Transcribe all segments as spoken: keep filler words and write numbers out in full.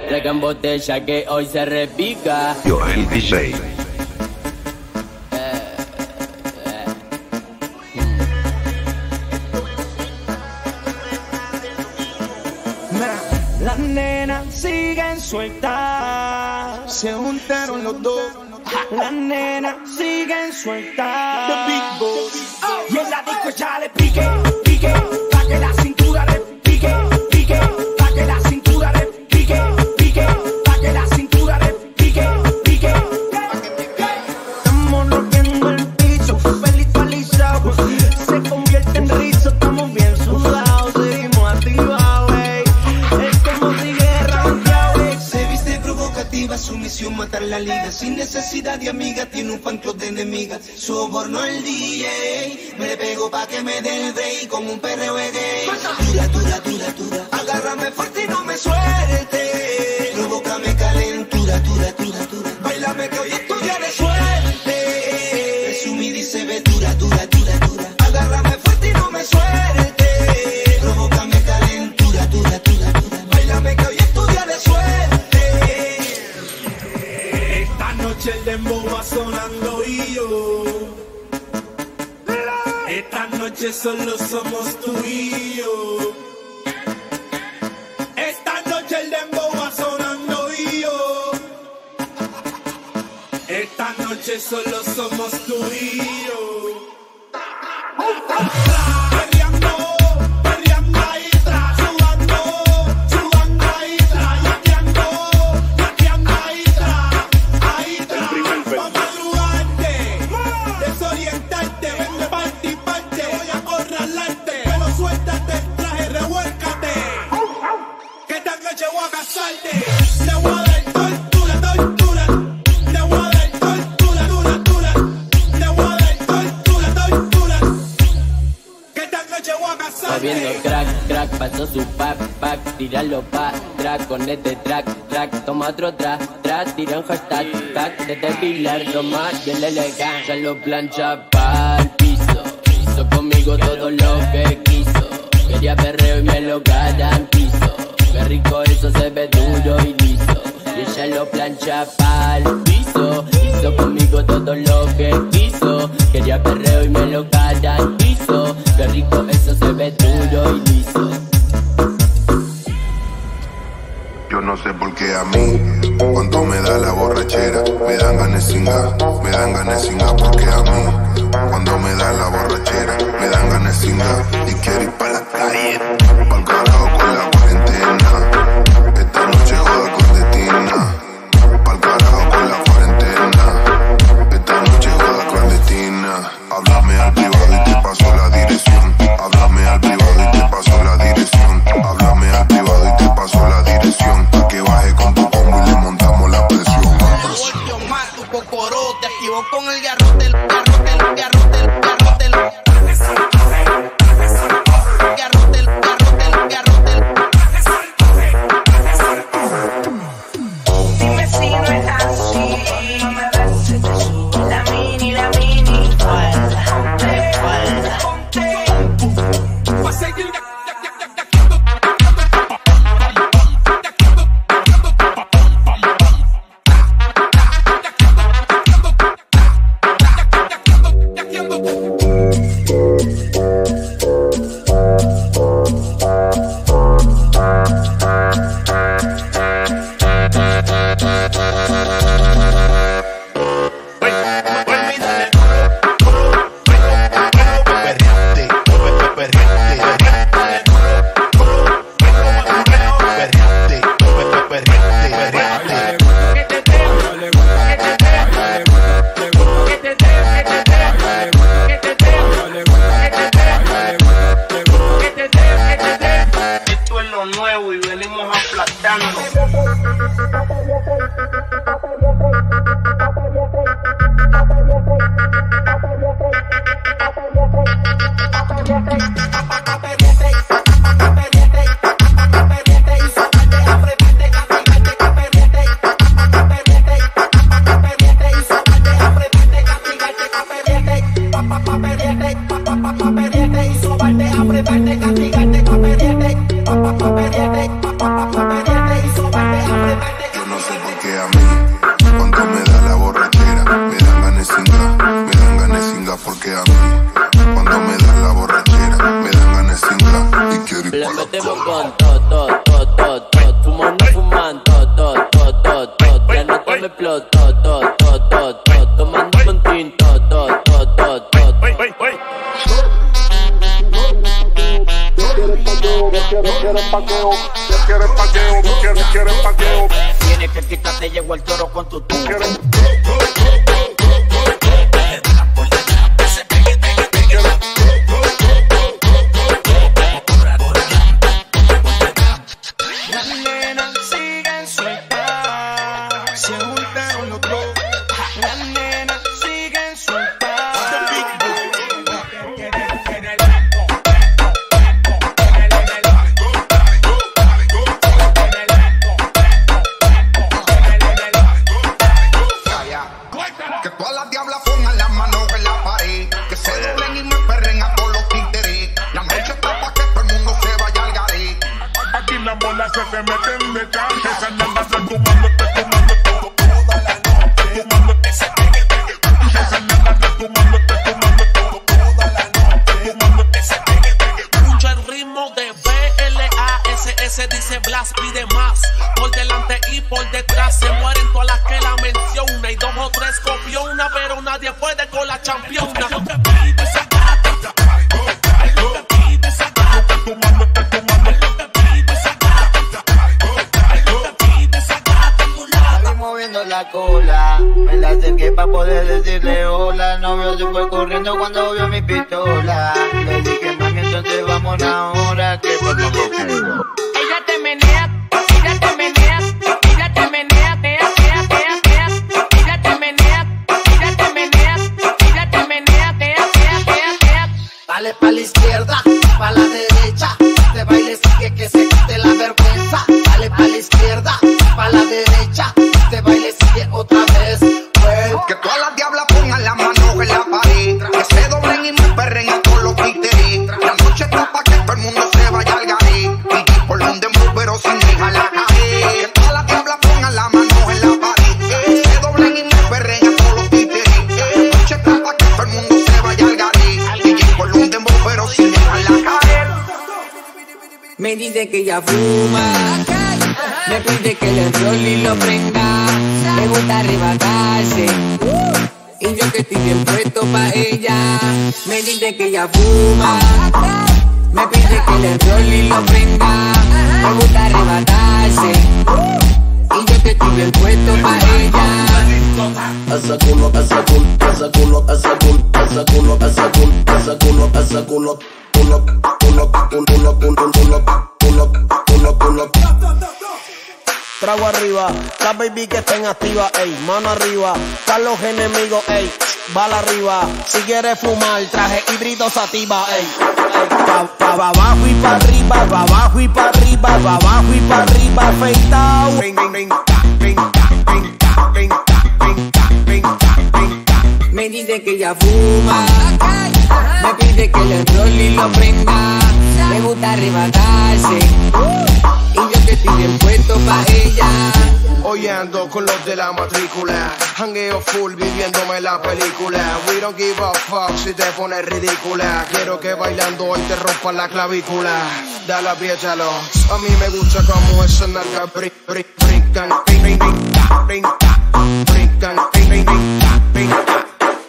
Traigan botella que hoy se repica. Yo el D J. Las nenas siguen sueltas, se juntaron los dos. Las nenas siguen sueltas. The Big Boss. Y en la disco ya le pique, pique, pa' que la cintura le pique, pique, pa' que la cintura le pique, pique, pa' que la cintura le pique, pique. Estamos rompiendo el piso, felizalizados, se convierte en rizo, estamos bien sudados, seguimos activados, ey. Es como si guerra, ey. Se viste provocativa, su misión matar la liga, sin necesidad de amiga, tiene un fan club de enemigas. Soborno el D J, me le pego pa' que me dé el break como un perreo de gay. Dura, dura, dura, dura, agárrame fuerte y no me suelte. Provócame calentura, dura, dura, dura. Bailame que hoy es tu día de suerte. Presumida y se ve dura, dura, dura, dura. Agárrame fuerte y no me suelte. Provócame calentura, dura, dura, dura. Bailame que hoy es tu día de suerte. Esta noche el dembow va sonando y yo. Esta noche solo somos tú y yo. Esta noche el dembow va sonando y yo. Esta noche solo somos tú y yo. Perreando, perreando ahí atrás, sudando, sudando ahí atrás, yaqueando, yaqueando ahí atrás, ahí atrás. Vamos a ayudarte, desorientarte, vende parte y parte, voy a acorralarte, pero suéltate, traje, revuélcate, que esta noche voy a casarte. Te voy a dar tortura, tortura, te voy a dar tortura, dura, dura, te voy a dar tortura, tortura, que esta noche voy a casarte. Viendo crack, crack, pasó su pack, pack, tíralo pa' track con este track, track, toma otro track, track, tira un hashtag, tac, desde Pilar, toma, y el elegante, ya lo plancha pa'l piso, hizo conmigo todo lo que quiso, quería perreo y me lo garantizo, qué rico eso se ve duro y liso, y ella lo plancha pa'l piso, hizo conmigo todo lo que quiso, quería perreo y me lo garantizo, qué rico eso se ve duro y liso. Yo no sé por qué a mí, cuando me da la borrachera, me dan ganas de cingar, me dan ganas de cingar porque a mí, cuando me da la borrachera, me dan ganas de cingar y quiero ir pa' la calle, pa'l carajo con la cuarentena, esta noche joda con Tetina, pa'l carajo con la cuarentena, esta noche joda clandestina, háblame al privado y te paso la dirección, háblame al privado y te paso la dirección, háblame al privado y te paso la dirección, pa' que baje con tu combo y le montamos la presión. Yo más tu cocorote, activo con el garrote, el garrote, el garrote, el garrote, el garrote, el garrote, el le metemos con todo, todo, todo, todo, todo. Fumando, fumando, todo, todo, todo, todo. La nota me explotó, todo, todo, todo, todo. Tomando con tinto, todo, todo, todo, todo. Tienes que quitarte, llegó el toro con tu tubo. Las nenas siguen sueltas, se juntaron los dos. Las nenas siguen sueltas. Que todas las diablas pongan las manos en la pared, que se doblen y me perren a todos los títeres. La noche está pa' que todo el mundo se vaya al garé. Aquí las bolas se te meten de caja. Esas nalgas están tomándote, tomándote todo, toda la noche. Tomándote ese pegue, pegue. Esas nalgas están tomándote, tomándote todo, toda la noche. Tomándote ese pegue, pegue. Escucha el ritmo de B L A S S, dice Blas, pide más. Por delante y por detrás se mueren todas las que la menciona. Y dos o tres copió una, pero nadie puede con la championa. Lo que pide esa gata, lo que pide esa gata, tomándote, tomándote. Lo que pide esa gata, lo que pide esa gata, mulata. Moviendo la cola, me la acerqué pa' poder decirle hola. El novio se fue corriendo cuando vio mi pistola. Le dije, mami, entonces vamos ahora, que por favor. Ella te menea, ella te menea, ella te menea, tea, tea, tea, tea. Ella te menea, ella te menea, ella te menea, tea, tea, tea, tea. Dale pa' la izquierda, pa' la derecha. Este baile sigue que se quite la vergüenza. Dale pa' la izquierda, pa' la derecha. Este baile sigue otra vez. Well. Que todas las diablas pongan las manos en la pared, que se doblen y me perren a todos los títeres. La noche está pa' que todo el mundo se vaya al garé. Y por un dembow pero sin dejar la caer. Que todas las diablas pongan las manos en la pared, que se doblen y me perren a todos los títeres. La noche está pa' que todo el mundo se vaya al garé. Y por un dembow pero sin dejarla caer. Me dice que ella fuma, me pide que le enrolle y lo prenda. Me gusta arrebatarse, y yo que estoy bien puesto pa' ella. Me dice que ella fuma, me pide que le enrolle y lo prenda. Me gusta arrebatarse, y yo que estoy bien puesto pa' ella. Asa culo, asa culo, asa culo, asa culo, asa culo, asa culo, asa culo, asa culo, culo, culo, culo, culo, culo, culo, culo, culo. Trago arriba, las baby que estén activas, ey, mano arriba, están los enemigos, ey, bala arriba, si quieres fumar, traje híbrido sativa, ey, ey, pa, pa, pa abajo y pa arriba, pa abajo y pa arriba, pa abajo y pa arriba, afeitao. Me dice que ella fuma, me pide que le enrolle y lo prenda, me gusta arrebatarse, y yo que estoy bien puesto pa' ella. Hoy ando con los de la matrícula, jangueo full viviéndome la película. We don't give a fuck si te pones ridícula. Quiero que bailando hoy te rompa la clavícula. Dale, apriétalo, a mí me gusta como esa nalga brin, brin, brincan, brin, brin, brinca, brinca, brincan, brin, brin, brinca, brinca.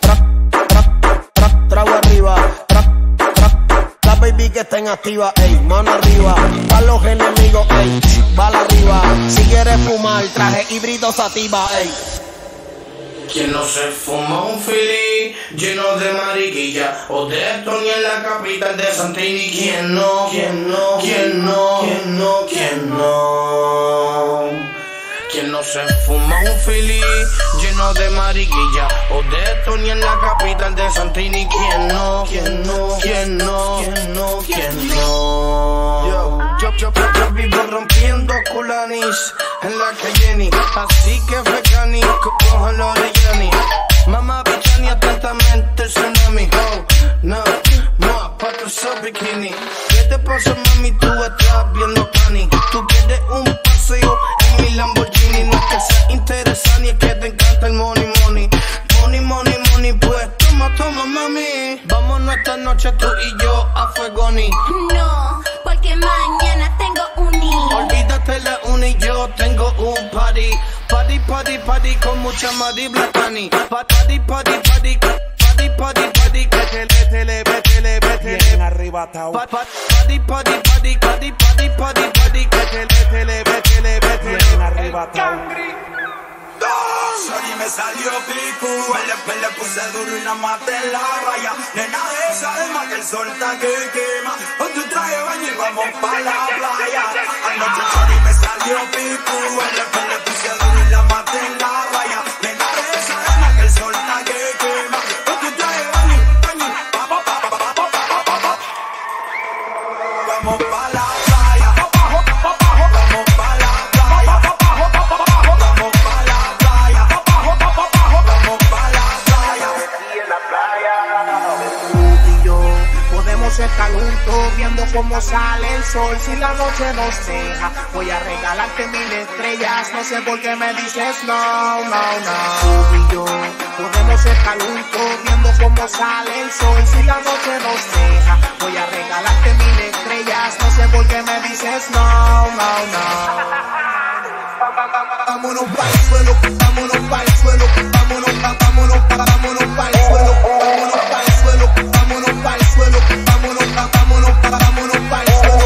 Trago arriba, trap, trap, las baby que estén activas, ey, mano arriba, pa' los enemigos, ey, bala arriba, si quieres fumar, traje híbrido sativa, ey. Quien no se fuma un fili lleno de mariquilla o de Tony en la capital de Santini. ¿Quién no? ¿Quién no? ¿Quién no? ¿Quién no? ¿Quién no? Quien no se fuma un fili lleno de mariquilla o de Tony en la capital de Santini. ¿Quién no? ¿Quién no? ¿Quién no? ¿Quién no? ¿Quién no? Yo, yo, yo, yo vivo rompiendo culanis en la calle, así que fecani, cógelo de Yanni. Mamá bichani atentamente el tsunami. Oh, no, no, aparte ese bikini. ¿Qué te pasa, mami? Tú estás viendo cani. Tú quieres un paseo en mi Lamborghini. No es que sea interesante ni es que te encanta el money, money. Money, money, money, pues toma, toma, mami. Vámonos esta noche tú y yo a Fuegoni. No, porque mañana party, party, party, party con mucha Mari Black Honey. Party, party, party, party, party, party, métele, métele, métele, métele. Bien arrebatado. Party, party, party, party, party, party, party, métele, métele, métele, métele. Bien arrebatado. Sorry, me salió pico, el le puse duro y nada más te la raya. Nena de esa alma que el sol está que quema. Con tu traje de baño y vamos pa' la playa. Anoche sorry, me salió pico, el le puse duro y nada más te la raya. Nena de esa alma que el sol está que quema. Con tu traje de baño, baño, pa, pa, pa, pa, pa, pa, pa, pa, pa. Vamos pa' la playa. Vamos pa' la playa. Vamos pa' la playa. Vamos pa' la playa. Y en la playa. Tú y yo podemos estar juntos viendo cómo sale el sol. Si la noche nos deja, voy a regalarte mil estrellas. No sé por qué me dices no, no, no. Tú y yo podemos estar juntos viendo cómo sale el sol. Si la noche nos deja, voy a regalarte mil estrellas. No sé por qué me dices no, no, no. Vámonos pa'l suelo, vámonos pa'l suelo, vámonos, vámonos, vámonos pa'l suelo, vámonos pa'l suelo, vámonos pa'l suelo, vámonos, vámonos, vámonos pa'l suelo.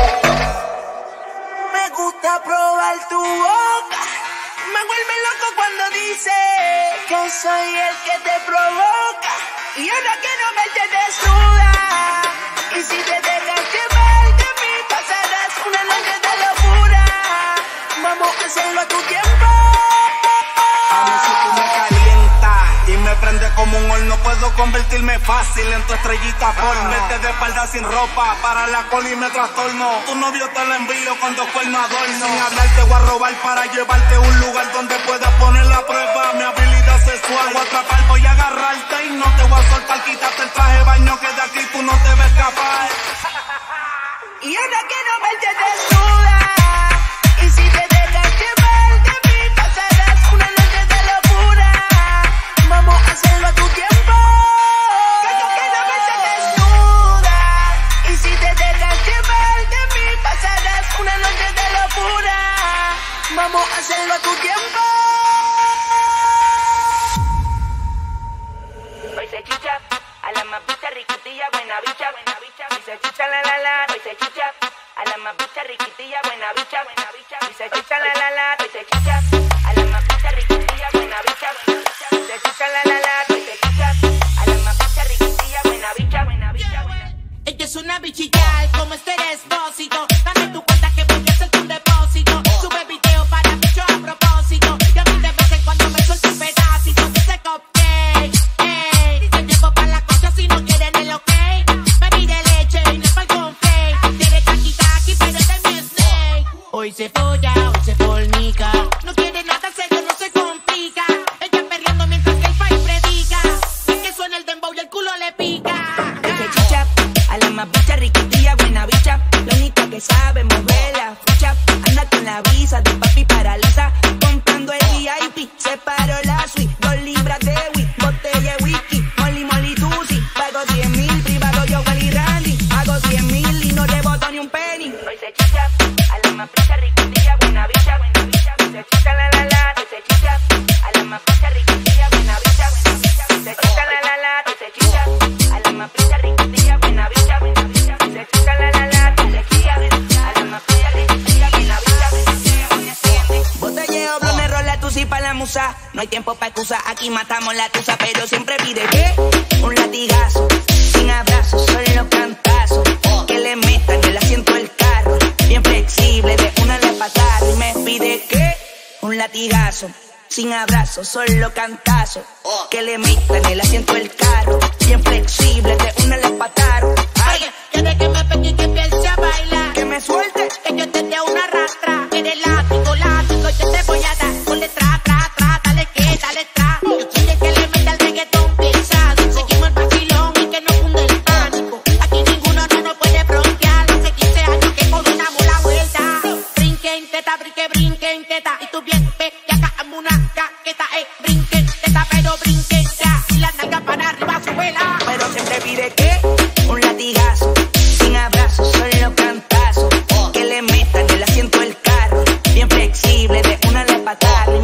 Me gusta probar tu boca, me vuelve loco cuando dice que soy el que te provoca. Y ahora quiero verte desnuda, y si te dejas llevar de mí pasarás una noche de locura. Vamos a hacerlo a tu tiempo. A mí si tú me calientas y me prende como un horno, puedo convertirme fácil en tu estrellita porno. Vete de espalda sin ropa, para la cola y me trastorno. Tu novio te lo envío con dos cuernos adorno. Sin hablar te voy a robar para llevarte a un lugar donde puedas poner la prueba mi habilidad sexual. Voy a atrapar, voy a agarrarte y no te voy a soltar. Quítate el traje de baño que de aquí tú no te ves capaz. Y ahora quiero verte desnuda, y si te dejas llevar de mí pasarás una noche de locura. Vamos a hacerlo a tu tiempo. Que yo quiero verte desnuda, y si te dejas llevar de mí pasarás una noche de locura. Vamos a hacerlo a tu tiempo. Hoy se chicha, a la más bicha, riquitilla, buena bicha, buena bicha. Hoy se chicha, la la la, hoy se chicha, a la más bicha, riquitilla, buena bicha, buena bicha. Hoy se chicha, la la la, hoy se chicha, a la más bicha, riquitilla, buena bicha, buena bicha. Hoy se chicha, la la la, hoy se chicha, a la más bicha, riquitilla, buena bicha, buena bicha, buena. Ella es una bichillal, como este despósito. Dame tu cuenta que voy a hacer un depósito. Sube video para bicho a propósito. Y a mí de vez en cuando me suelto un pedacito de ese cupcake. Ey, te llevo pa' la cosa si no quieren el ok. Bebí de leche y no es pa'l conflake. Tiene taqui taqui pero es de mi snake. Hoy se folla, hoy se fornica. No quiere nada serio, no se complica. Ella perreando mientras que el país predica. Es que suena el dembow y el culo le pica. Se chicha, a la más bicha, riquitilla, buena bicha. La única que sabe mover la ficha. Anda con la visa de papi paraliza. Comprando el V I P, separo la suite. Dos libras de whisky, botella de whisky. Molly, molly, tusi. Pago diez mil, privado yo, Wally Randy. Hago cien mil y no reboto ni un penny. Hoy se chicha, a la más bicha, riquitilla, buena bicha, buena bicha. Hoy se chicha, la la la, hoy se chicha, a la más bicha, riquitilla, buena bicha, buena bicha. Hoy se chicha, la la la, hoy se chicha, a la más bicha, riquitilla, buena bicha, buena bicha. Hoy se chicha, la la la, hoy se chicha, a la más bicha, riquitilla, buena bicha, buena bicha. Botelleo, blonde, rola, tusi pa' la musa. No hay tiempo pa' excusa, aquí matamos la tusa. Pero siempre pide que un latigazo, sin abrazo, solo cantazo. Que le metan el asiento del carro, bien flexible, de una le patar. Y me pide que un latigazo, sin abrazo, solo cantazo. Que le metan el asiento del carro, bien flexible, de una le patar. Oye, quiere que me pegue y que empiece a bailar. Que me suelte, que yo te dé una rastra. Quiere látigo, látigo, yo te voy a dar. Ponle tra, tra, tra, dale que, dale tra. Yo quiere que le meta el reggaetón pesado. Seguimos el vacilón y que no funde el pánico. Aquí ninguno no nos puede bronquear. Hace quince años que coordinamos la vuelta. Brinque en teta, brinque, brinque en teta. Y tú bien, ve, y acá amo una caqueta, eh. Brinque en teta, pero brinque ya. Y la nalga para arriba, suela. pero siempre pide que un latigazo, sin abrazo, solo cantazo. Que le metan el asiento del carro, bien flexible, de una le patada.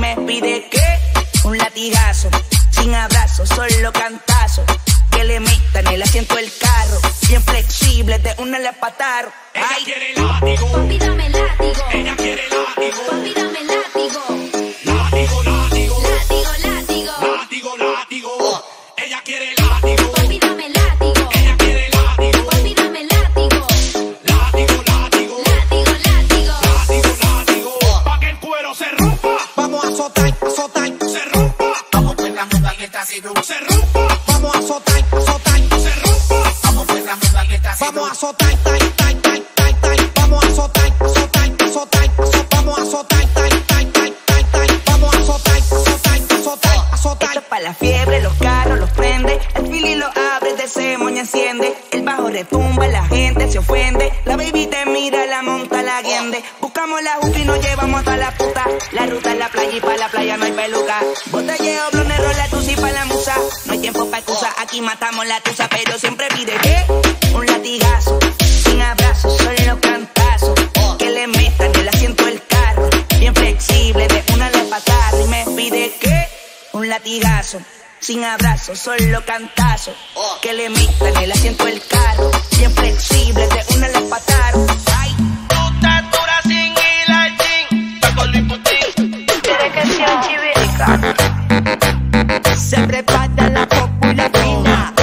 me pide que un latigazo, sin abrazo, solo cantazo. Que le metan el asiento del carro, bien flexible, de una le pataron. Ella quiere látigo, papi dame látigo. Ella quiere látigo, papi dame látigo. Látigo, látigo, látigo, látigo, látigo, látigo. Ella quiere látigo, papi dame látigo. Ella quiere látigo, papi dame látigo. Látigo, látigo, látigo, látigo, látigo, látigo. Pa' que el cuero se rompa. Vamos a azotar, azotar, se rompa. Vamos con la muda que está haciendo, se rompa. Vamos a azotar, azotar, se rompa. Vamos con la muda que está haciendo, vamos a azotar, tai, tai, tai, tai, tai. Vamos a azotar, azotar, azotar, azotar. Vamos a azotar, tai, tai, tai, tai, tai. Vamos a azotar, azotar, azotar, azotar. Esto es pa' la fiebre, los carros los prende. El fili lo abre, de ese moño enciende. El bajo retumba, la gente se ofende. La baby te mira, la monta, la guiende. Buscamos la juca y nos llevamos hasta la puta. La ruta en la playa y pa' la playa no hay peluca. Botelleo, blonero, la tusa y pa' la musa. No hay tiempo pa' excusa, aquí matamos la tusa. Pero siempre pide que un latigazo, sin abrazo, solo cantazo. Que le metan el asiento del carro, bien flexible, de una le patada. Y me pide que un latigazo, sin abrazo, solo cantazo. Que le metan el asiento del carro, bien flexible, de una le pataron. Ay, tú estás dura sin ir al gym. Está con Luis Putin. Quiere que sea chivirica. se prepara la popular fina.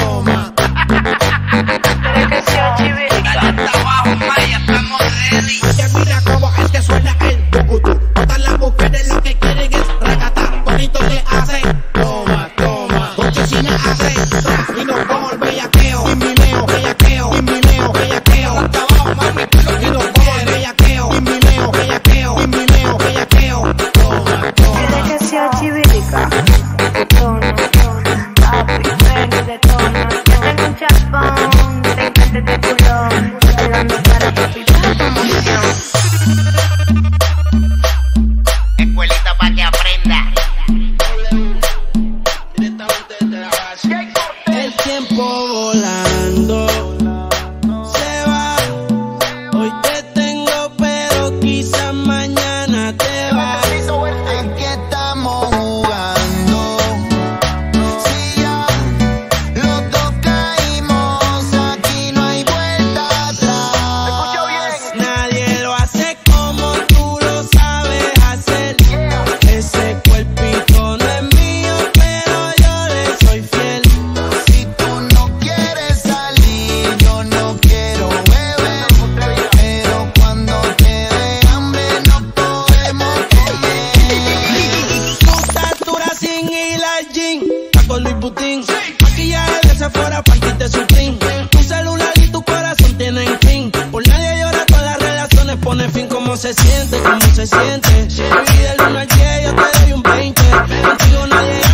Quiere que sea chivirica. Dale hasta abajo, Maya, estamos ready. Que mira cómo es que suena el tucutú. Todas las mujeres lo que quieren es racata. Bonito le hacen toma, toma. Porque si me hacen tra, y nos vamos al bellaqueo. Y mileo, bellaqueo, y mileo, bellaqueo. Hasta abajo, mami, y nos vamos al bellaqueo. Y mileo, bellaqueo, y mileo, bellaqueo. Toma, toma. Quiere que sea chivirica. Tona, tona, papi, ven de tona. Yo tengo un chapón, te encanta este culón. Esperando para papi, la promoción. Escuelita pa' que aprenda. El tiempo volando se va. Hoy te tengo, pero quizás mañana te va. ¿En qué estamos jugando? Si ya los dos caímos, aquí no hay vuelta atrás. Nadie lo hace como tú lo sabes hacer. Ese cuerpito no es mío, pero yo le soy fiel. Si tú no quieres salir, yo no quiero beber. Pero cuando te dé hambre, no podemos comer. Tú estás dura sin ir al gym. Está con Luis Putin. Maquillaje de Sephora, partiste su trin. Tu celular y tu corazón tienen fin. Por nadie llora, todas las relaciones pone fin. ¿Cómo se siente? ¿Cómo se siente? Baby, del uno al diez yo te doy un veinte. Contigo nadie